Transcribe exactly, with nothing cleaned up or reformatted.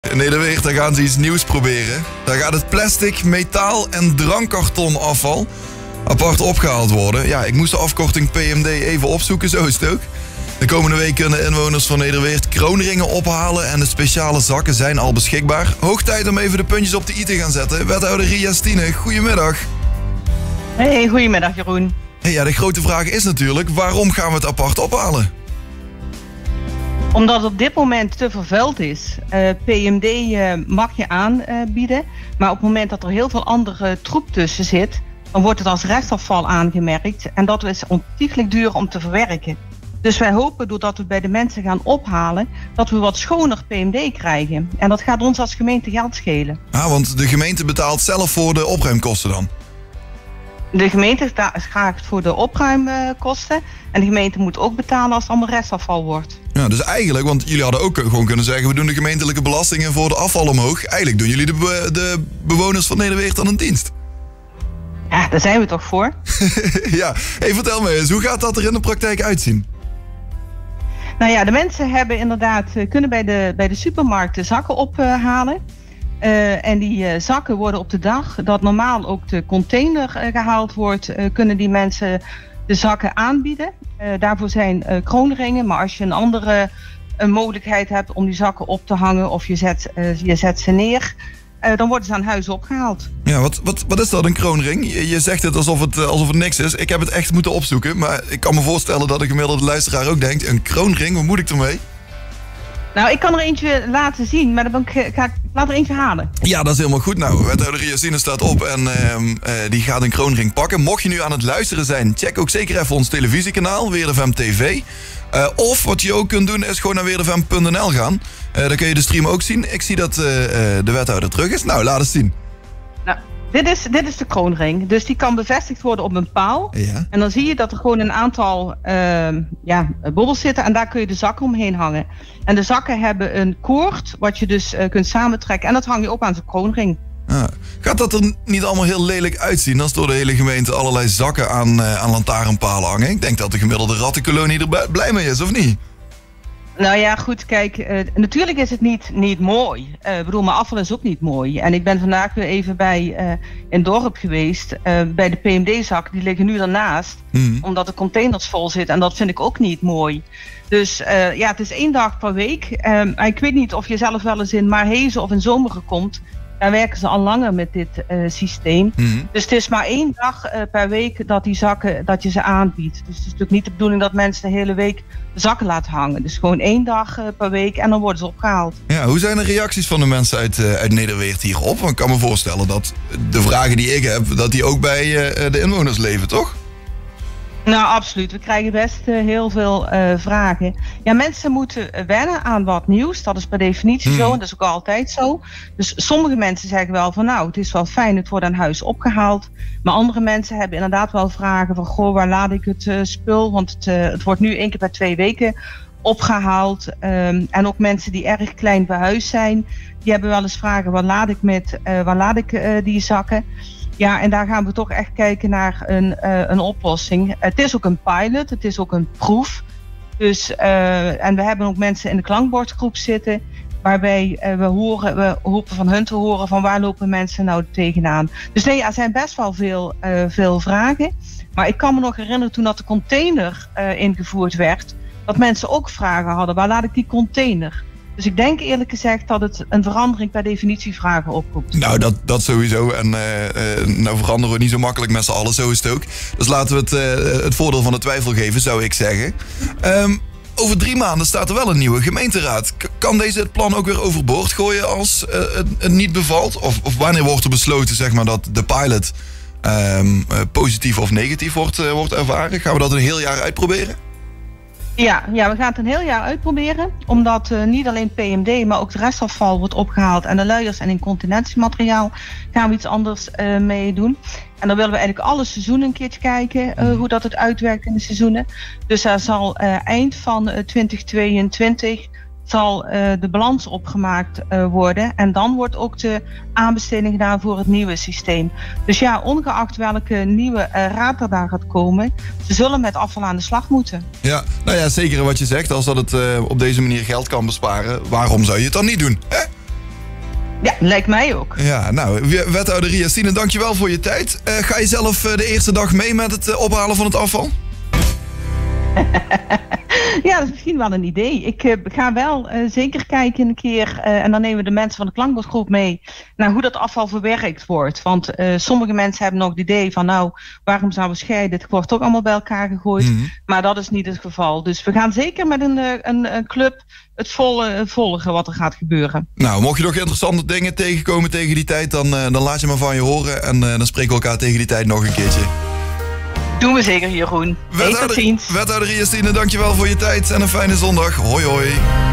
In Nederweert daar gaan ze iets nieuws proberen. Daar gaat het plastic, metaal en drankkarton afval apart opgehaald worden. Ja, ik moest de afkorting P M D even opzoeken, zo is het ook. De komende week kunnen inwoners van Nederweert kroonringen ophalen en de speciale zakken zijn al beschikbaar. Hoog tijd om even de puntjes op de i te gaan zetten. Wethouder Ria Stine, goedemiddag. Hey, goedemiddag Jeroen. Hey, ja, de grote vraag is natuurlijk, waarom gaan we het apart ophalen? Omdat het op dit moment te vervuild is. Uh, P M D uh, mag je aanbieden, maar op het moment dat er heel veel andere troep tussen zit, dan wordt het als restafval aangemerkt en dat is ontiegelijk duur om te verwerken. Dus wij hopen, doordat we bij de mensen gaan ophalen, dat we wat schoner P M D krijgen. En dat gaat ons als gemeente geld schelen. Ah, want de gemeente betaalt zelf voor de opruimkosten dan? De gemeente vraagt voor de opruimkosten. En de gemeente moet ook betalen als het allemaal restafval wordt. Ja, dus eigenlijk, want jullie hadden ook gewoon kunnen zeggen, we doen de gemeentelijke belastingen voor de afval omhoog. Eigenlijk doen jullie de, be- de bewoners van Nederweert dan een dienst. Ja, daar zijn we toch voor. Ja, hey, vertel me eens, hoe gaat dat er in de praktijk uitzien? Nou ja, de mensen hebben inderdaad, kunnen bij de, bij de supermarkten zakken ophalen. Uh, en die uh, zakken worden op de dag dat normaal ook de container uh, gehaald wordt, uh, kunnen die mensen de zakken aanbieden. Uh, daarvoor zijn uh, kroonringen, maar als je een andere uh, mogelijkheid hebt om die zakken op te hangen of je zet, uh, je zet ze neer, uh, dan worden ze aan huis opgehaald. Ja, wat, wat, wat is dat, een kroonring? Je, je zegt het alsof het, alsof het niks is. Ik heb het echt moeten opzoeken, maar ik kan me voorstellen dat de gemiddelde luisteraar ook denkt, een kroonring, wat moet ik ermee? Nou, ik kan er eentje laten zien, maar dan ga ik, ga ik laat er eentje halen. Ja, dat is helemaal goed. Nou, wethouder Ria Stine staat op en uh, uh, die gaat een kroonring pakken. Mocht je nu aan het luisteren zijn, check ook zeker even ons televisiekanaal, WeerdeFM T V. Uh, of wat je ook kunt doen, is gewoon naar weerdefm punt n l gaan. Uh, dan kun je de stream ook zien. Ik zie dat uh, uh, de wethouder terug is. Nou, laat eens zien. Nou, dit is, dit is de kroonring. Dus die kan bevestigd worden op een paal. Ja. En dan zie je dat er gewoon een aantal uh, ja, bobbels zitten. En daar kun je de zakken omheen hangen. En de zakken hebben een koord, wat je dus uh, kunt samentrekken. En dat hang je op aan zo'n kroonring. Ah. Gaat dat er niet allemaal heel lelijk uitzien als door de hele gemeente allerlei zakken aan, uh, aan lantaarnpalen hangen? Ik denk dat de gemiddelde rattenkolonie er blij mee is, of niet? Nou ja, goed, kijk, uh, natuurlijk is het niet, niet mooi. Uh, ik bedoel, maar afval is ook niet mooi. En ik ben vandaag weer even bij uh, in het dorp geweest, uh, bij de P M D-zakken, die liggen nu daarnaast, mm. omdat de containers vol zitten. En dat vind ik ook niet mooi. Dus uh, ja, het is één dag per week. Um, ik weet niet of je zelf wel eens in Maarhezen of in Zomeren komt. Daar werken ze al langer met dit uh, systeem. Mm-hmm. Dus het is maar één dag uh, per week dat die zakken, dat je ze aanbiedt. Dus het is natuurlijk niet de bedoeling dat mensen de hele week de zakken laten hangen. Dus gewoon één dag uh, per week en dan worden ze opgehaald. Ja, hoe zijn de reacties van de mensen uit, uh, uit Nederweert hierop? Want ik kan me voorstellen dat de vragen die ik heb, dat die ook bij uh, de inwoners leven, toch? Nou, absoluut. We krijgen best uh, heel veel uh, vragen. Ja, mensen moeten wennen aan wat nieuws. Dat is per definitie mm. zo en dat is ook altijd zo. Dus sommige mensen zeggen wel van nou, het is wel fijn, het wordt aan huis opgehaald. Maar andere mensen hebben inderdaad wel vragen van goh, waar laat ik het uh, spul? Want het, uh, het wordt nu één keer per twee weken opgehaald. Um, en ook mensen die erg klein behuisd zijn, die hebben wel eens vragen, waar laat ik, met, uh, waar laat ik uh, die zakken? Ja, en daar gaan we toch echt kijken naar een, uh, een oplossing. Het is ook een pilot, het is ook een proef. Dus, uh, en we hebben ook mensen in de klankbordgroep zitten, waarbij uh, we, horen, we hopen van hun te horen van waar lopen mensen nou tegenaan. Dus nee, er zijn best wel veel, uh, veel vragen. Maar ik kan me nog herinneren toen dat de container uh, ingevoerd werd, dat mensen ook vragen hadden, waar laat ik die container? Dus ik denk eerlijk gezegd dat het een verandering per definitie vragen oproept. Nou, dat, dat sowieso. En uh, uh, nou veranderen we niet zo makkelijk met z'n allen, zo is het ook. Dus laten we het, uh, het voordeel van de twijfel geven, zou ik zeggen. Um, over drie maanden staat er wel een nieuwe gemeenteraad. K- kan deze het plan ook weer overboord gooien als uh, het, het niet bevalt? Of, of wanneer wordt er besloten, zeg maar, dat de pilot um, uh, positief of negatief wordt, uh, wordt ervaren? Gaan we dat een heel jaar uitproberen? Ja, ja, we gaan het een heel jaar uitproberen. Omdat uh, niet alleen P M D, maar ook de restafval wordt opgehaald. En de luiers en incontinentiemateriaal gaan we iets anders uh, mee doen. En dan willen we eigenlijk alle seizoenen een keertje kijken uh, hoe dat het uitwerkt in de seizoenen. Dus daar zal uh, eind van uh, twintig tweeëntwintig zal uh, de balans opgemaakt uh, worden. En dan wordt ook de aanbesteding gedaan voor het nieuwe systeem. Dus ja, ongeacht welke nieuwe uh, raad er daar gaat komen, ze zullen met afval aan de slag moeten. Ja, nou ja, zeker wat je zegt. Als dat het uh, op deze manier geld kan besparen, waarom zou je het dan niet doen? Hè? Ja, lijkt mij ook. Ja, nou, wethouder Riastine, dankjewel voor je tijd. Uh, ga je zelf uh, de eerste dag mee met het uh, ophalen van het afval? Ja, dat is misschien wel een idee. Ik uh, ga wel uh, zeker kijken een keer, uh, en dan nemen we de mensen van de klankbordgroep mee, naar hoe dat afval verwerkt wordt. Want uh, sommige mensen hebben nog het idee van, nou, waarom zouden we scheiden? Het wordt ook allemaal bij elkaar gegooid. Mm-hmm. Maar dat is niet het geval. Dus we gaan zeker met een, een, een club het volle, volgen wat er gaat gebeuren. Nou, mocht je nog interessante dingen tegenkomen tegen die tijd, dan, uh, dan laat je maar van je horen. En uh, dan spreken we elkaar tegen die tijd nog een keertje. Doen we zeker, Jeroen. Wethouder, wethouder Riastine, dankjewel voor je tijd en een fijne zondag. Hoi hoi.